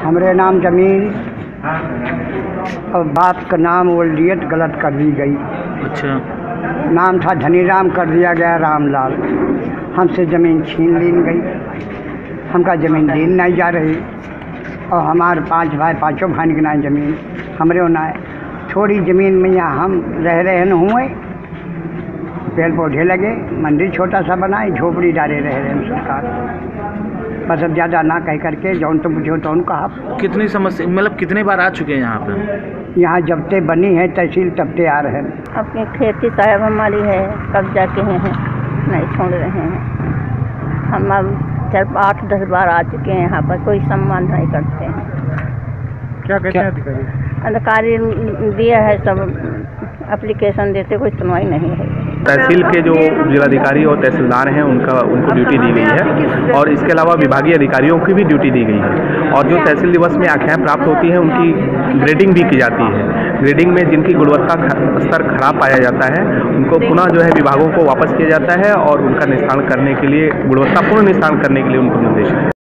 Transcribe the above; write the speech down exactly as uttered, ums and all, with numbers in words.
हमरे नाम ज़मीन और बाप का नाम वोल्डियत गलत कर दी गई। अच्छा। नाम था धनीराम, कर दिया गया रामलाल। हमसे ज़मीन छीन ली गई, हमका ज़मीन दीन नहीं जा रही और हमारे पांच भाई पांचों भाई के नाम ज़मीन हमरे होना है। थोड़ी ज़मीन में यहाँ हम रह रहे न हुए, पेड़ पौधे लगे, मंदिर छोटा सा बनाए, झोपड़ी डाले रह रहे हैं सरकार। बस अब ज़्यादा ना कह करके जौन तो मुझे तो कहा। कितनी समस्या, मतलब कितने बार आ चुके हैं यहाँ पे? यहाँ जब ते बनी है तहसील तब ते आ रहे हैं। अपनी खेती साहब हमारी है, कब्जा के हैं, नहीं छोड़ रहे हैं। हम अब चार आठ दस बार आ चुके हैं यहाँ पर, कोई सम्मान नहीं करते हैं। क्या कहते हैं अधिकारी? अधिकारी दिया है, सब एप्लीकेशन देते, कोई सुनवाई नहीं है। तहसील के जो जिलाधिकारी और तहसीलदार हैं उनका उनको ड्यूटी दी गई है और इसके अलावा विभागीय अधिकारियों की भी ड्यूटी दी गई है। और जो तहसील दिवस में आख्याएँ प्राप्त होती हैं उनकी ग्रेडिंग भी की जाती है। ग्रेडिंग में जिनकी गुणवत्ता स्तर खराब पाया जाता है उनको पुनः जो है विभागों को वापस किया जाता है और उनका निस्तारण करने के लिए, गुणवत्तापूर्ण निस्तारण करने के लिए उनको निर्देश